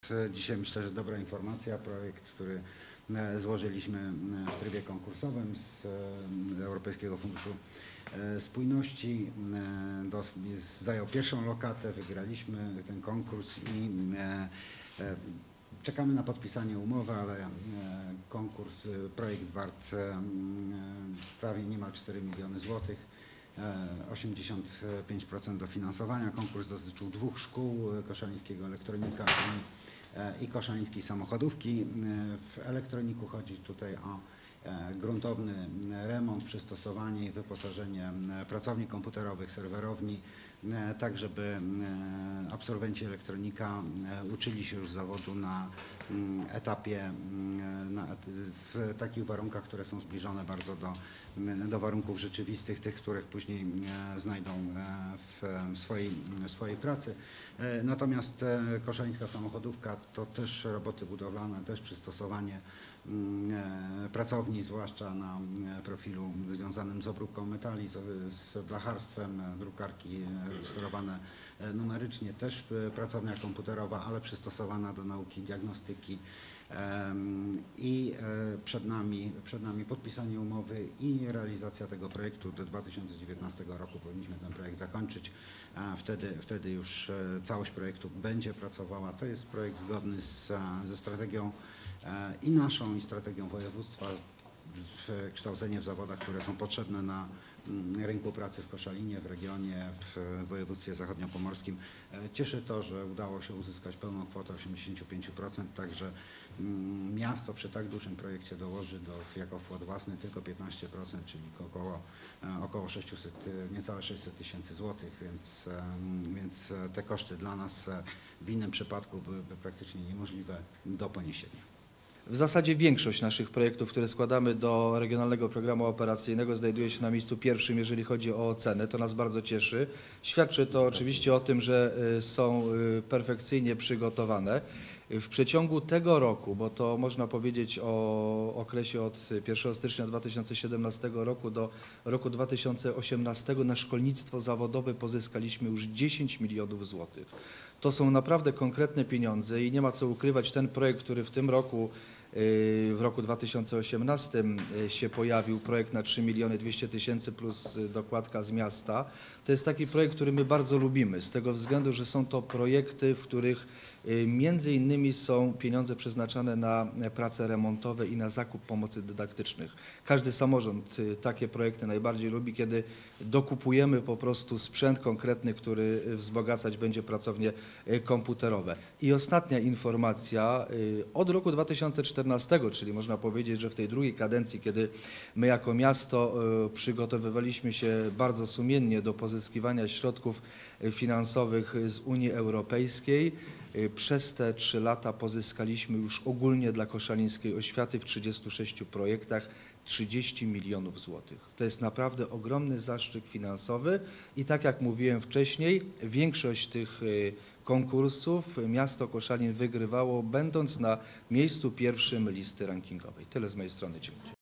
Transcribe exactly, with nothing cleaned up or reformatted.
jest dzisiaj, myślę, że dobra informacja. Projekt, który złożyliśmy w trybie konkursowym z Europejskiego Funduszu Spójności, zajął pierwszą lokatę, wygraliśmy ten konkurs i czekamy na podpisanie umowy, ale konkurs, projekt wart prawie niemal cztery miliony złotych, osiemdziesiąt pięć procent dofinansowania. Konkurs dotyczył dwóch szkół, koszalińskiego elektronika i, i koszalińskiej samochodówki. W elektroniku chodzi tutaj o gruntowny remont, przystosowanie i wyposażenie pracowni komputerowych, serwerowni, tak żeby absolwenci elektronika uczyli się już zawodu na etapie, na, w takich warunkach, które są zbliżone bardzo do, do warunków rzeczywistych, tych, których później znajdą w swojej, w swojej pracy. Natomiast koszalińska samochodówka to też roboty budowlane, też przystosowanie pracowni, zwłaszcza na profilu związanym z obróbką metali, z, z blacharstwem, drukarki sterowane numerycznie, też pracownia komputerowa, ale przystosowana do nauki diagnostyki. I przed nami, przed nami podpisanie umowy i realizacja tego projektu. Do dwa tysiące dziewiętnastego roku powinniśmy ten projekt zakończyć. Wtedy, wtedy już całość projektu będzie pracowała. To jest projekt zgodny z, ze strategią i naszą, i strategią województwa, w kształcenie w zawodach, które są potrzebne na rynku pracy w Koszalinie, w regionie, w województwie zachodniopomorskim. Cieszy to, że udało się uzyskać pełną kwotę osiemdziesiąt pięć procent, także miasto przy tak dużym projekcie dołoży do, jako wkład własny tylko piętnaście procent, czyli około, około sześćset, niecałe sześćset tysięcy złotych, więc, więc te koszty dla nas w innym przypadku byłyby praktycznie niemożliwe do poniesienia. W zasadzie większość naszych projektów, które składamy do Regionalnego Programu Operacyjnego, znajduje się na miejscu pierwszym, jeżeli chodzi o ocenę. To nas bardzo cieszy. Świadczy to oczywiście o tym, że są perfekcyjnie przygotowane. W przeciągu tego roku, bo to można powiedzieć o okresie od pierwszego stycznia dwa tysiące siedemnastego roku do roku dwa tysiące osiemnastego na szkolnictwo zawodowe pozyskaliśmy już dziesięć milionów złotych. To są naprawdę konkretne pieniądze i nie ma co ukrywać, ten projekt, który w tym roku, w roku dwa tysiące osiemnastym się pojawił, projekt na trzy miliony dwieście tysięcy plus dokładka z miasta, to jest taki projekt, który my bardzo lubimy, z tego względu, że są to projekty, w których między innymi są pieniądze przeznaczane na prace remontowe i na zakup pomocy dydaktycznych. Każdy samorząd takie projekty najbardziej lubi, kiedy dokupujemy po prostu sprzęt konkretny, który wzbogacać będzie pracownie komputerowe. I ostatnia informacja, od roku dwa tysiące czternastego, czyli można powiedzieć, że w tej drugiej kadencji, kiedy my jako miasto przygotowywaliśmy się bardzo sumiennie do pozyskiwania środków finansowych z Unii Europejskiej, przez te trzy lata pozyskaliśmy już ogólnie dla koszalińskiej oświaty w trzydziestu sześciu projektach trzydzieści milionów złotych. To jest naprawdę ogromny zastrzyk finansowy i tak jak mówiłem wcześniej, większość tych konkursów miasto Koszalin wygrywało, będąc na miejscu pierwszym listy rankingowej. Tyle z mojej strony. Dziękuję.